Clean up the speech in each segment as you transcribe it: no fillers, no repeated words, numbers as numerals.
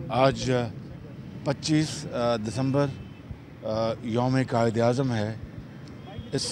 آج 25 دسمبر یوم قائد اعظم ہے. اس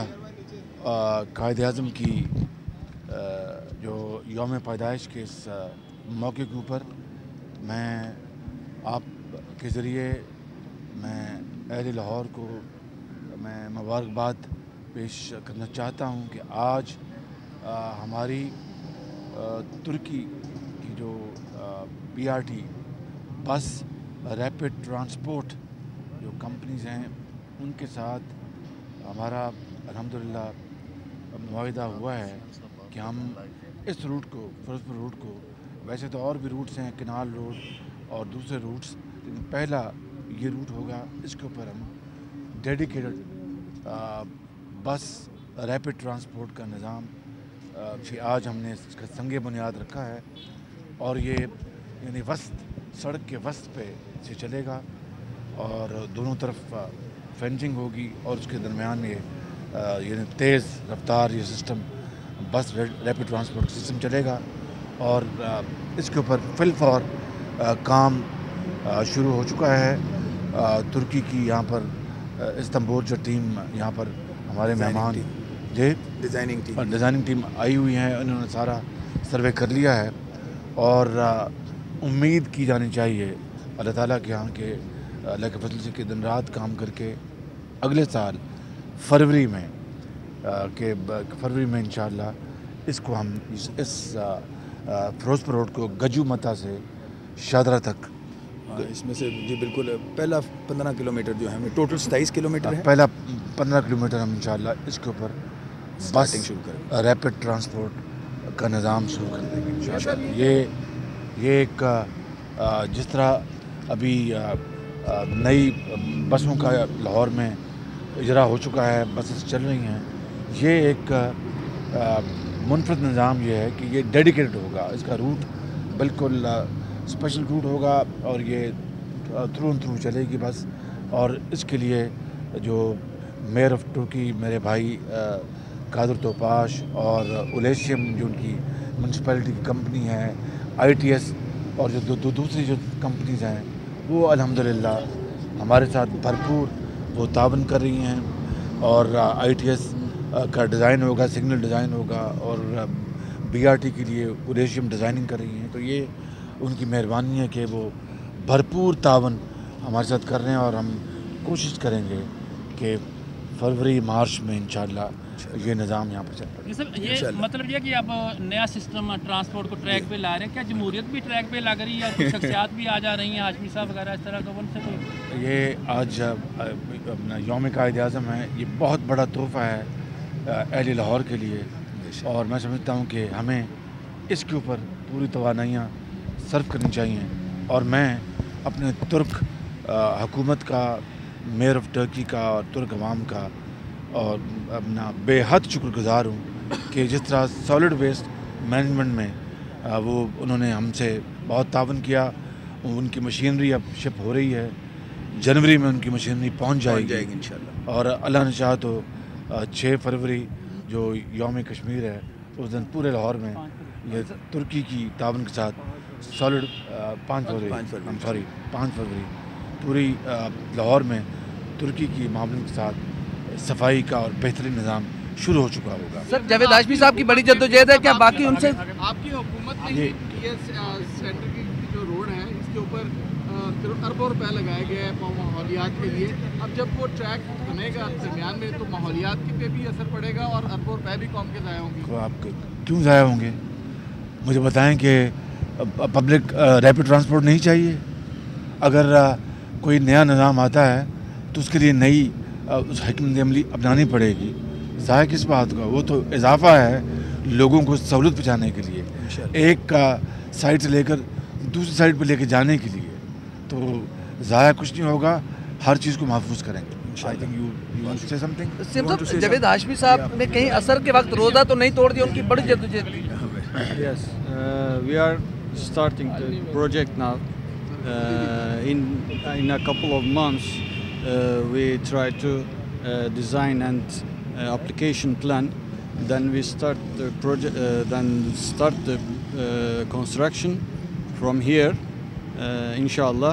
قائد اعظم کی جو یوم پیدائش کے اس موقع کے اوپر میں آپ کے ذریعے میں اہل لاہور کو میں مبارکباد پیش کرنا چاہتا ہوں کہ آج ہماری ترکی کی جو BRT بس ریپڈ ٹرانسپورٹ جو کمپنیز ہیں ان کے ساتھ ہمارا الحمدللہ معاہدہ ہوا ہے کہ ہم اس روٹ کو فیروز پور روٹ کو، ویسے تو اور بھی روٹس ہیں، کنال روڈ اور دوسرے روٹس، لیکن پہلا یہ روٹ ہوگا. اس کے اوپر ہم ڈیڈیکیٹڈ بس ریپڈ ٹرانسپورٹ کا نظام آج ہم نے اس کا سنگ بنیاد رکھا ہے اور یہ یعنی وسط سڑک کے وسط پہ سے چلے گا اور دونوں طرف فینسنگ ہوگی اور اس کے درمیان یعنی تیز رفتار یہ system bus rapid transport system چلے گا اور اس کے اوپر فل فور کام شروع ہو چکا ہے. ترکی کی یہاں پر استنبول جو ٹیم یہاں پر ہمارے مہمان ڈیزائننگ ٹیم آئی ہوئی ہیں، انہوں نے سارا سروے کر لیا ہے اور امید کی جانی چاہیے اللہ تعالیٰ کے یہاں کے اللہ کے فضل سے کہ دن رات کام کر کے اگلے سال فروری میں انشاءاللہ اس کو ہم اس فیروز پور روڈ کو گجو متا سے شادرہ تک، اس میں سے جی بالکل پہلا 15 کلومیٹر جو ہے ہمیں ٹوٹل 27 کلومیٹر ہے، پہلا 15 کلومیٹر ہم انشاءاللہ اس کے اوپر بس ریپڈ ٹرانسپورٹ کا نظام شروع کر دیں گے انشاءاللہ. یہ ایک جس طرح ابھی نئی بسوں کا لاہور میں اجرا ہو چکا ہے، بسیں چل رہی ہیں، یہ ایک منفرد نظام یہ ہے کہ یہ ڈیڈیکیٹڈ ہوگا. اس کا روٹ بالکل اسپیشل روٹ ہوگا اور یہ تھرو چلے گی بس. اور اس کے لیے جو میئر آف ترکی میرے بھائی قادر توپاش اور اولیشیم جو ان کی میونسپلٹی کی کمپنی ہے، ITS اور جو دوسری جو کمپنیز ہیں وہ الحمدللہ ہمارے ساتھ بھرپور وہ تعاون کر رہی ہیں اور ITS کا ڈیزائن ہوگا، سگنل ڈیزائن ہوگا اور BRT کے لیے اولیشیم ڈیزائننگ کر رہی ہیں. تو یہ ان کی مہربانی ہے کہ وہ بھرپور تعاون ہمارے ساتھ کر رہے ہیں اور ہم کوشش کریں گے کہ فروری مارچ میں انشاءاللہ یہ نظام یہاں پر چل پڑے. سر یہ مطلب یہ کہ اب نیا سسٹم ٹرانسپورٹ کو ٹریک پہ لا رہے ہیں، کیا جمہوریت بھی ٹریک پہ لگ رہی ہے اور کچھ شخصیات بھی آ جا رہی ہیں، ہاشمی صاحب وغیرہ اس طرح کا؟ ان سے کوئی یہ آج یوم قائد اعظم ہے، یہ بہت بڑا تحفہ ہے اہل لاہور کے لیے اور میں سمجھتا ہوں کہ ہمیں اس کے اوپر پوری توانائیاں صرف کرنی چاہیے. اور میں اپنے ترک حکومت کا، میئر آف ٹرکی کا اور ترک عوام کا اور اپنا بے حد شکر گزار ہوں کہ جس طرح سالڈ ویسٹ مینجمنٹ میں وہ انہوں نے ہم سے بہت تعاون کیا. ان کی مشینری اب شپ ہو رہی ہے، جنوری میں ان کی مشینری پہنچ جائے گی انشاءاللہ اور اللہ نے چاہا تو 6 فروری جو یوم کشمیر ہے اس دن پورے لاہور میں یہ ترکی کی تعاون کے ساتھ سالڈ 5 فروری پوری لاہور میں ترکی کی معاملوں کے ساتھ صفائی کا اور بہترین نظام شروع ہو چکا ہوگا. سر جاوید ہاشمی صاحب کی بڑی جدوجہد ہے، کیا باقی ان سے آپ کی حکومت نے یہ سینٹر کی جو روڈ ہے اس کے اوپر اربوں روپے لگائے گئے ہیں ماحولیات کے لیے، اب جب وہ ٹریک بنے گا درمیان میں تو ماحولیات پہ بھی اثر پڑے گا اور اربوں روپے بھی قوم کے ضائع ہوں گے؟ آپ کیوں ضائع ہوں گے؟ مجھے بتائیں کہ پبلک ریپڈ ٹرانسپورٹ نہیں چاہیے؟ اگر کوئی نیا نظام آتا ہے تو اس کے لیے نئی حکمت عملی اپنانی پڑے گی. ضائع کس بات کا؟ وہ تو اضافہ ہے لوگوں کو سہولت پہنچانے کے لیے، ایک سائڈ سے لے کر دوسری سائڈ پہ لے کے جانے کے لیے. تو ضائع کچھ نہیں ہوگا، ہر چیز کو محفوظ کریں گے. جاوید ہاشمی صاحب نے کہیں اثر کے وقت روزہ تو نہیں توڑ دیا، ان کی بڑی جدوجہد تھی. Yes, we are starting the project now. In a couple of months, we try to design and application plan. Then we start the project. Then start the construction from here. inshallah,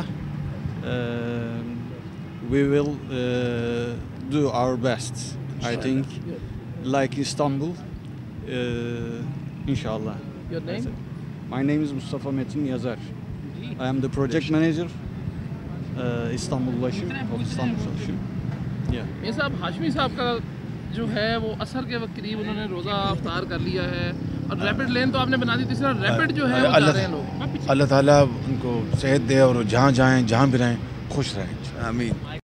we will do our best. I think, like Istanbul, inshallah. Your name? My name is Mustafa Metin Yazar. I am the project manager, Istanbul-Başı of Istanbul Solution. Yeah. یہ صاحب ہاشمی صاحب کا جو ہے وہ عصر کے وقت قریب انہوں نے روزہ افطار کر لیا ہے اور ریپڈ لین تو آپ نے بنا دی تھی سر ریپڈ جو ہے وہ کر رہے ہیں لوگ اللہ تعالیٰ ان کو صحت دے اور جہاں جائیں جہاں بھی رہیں خوش رہیں. آمین.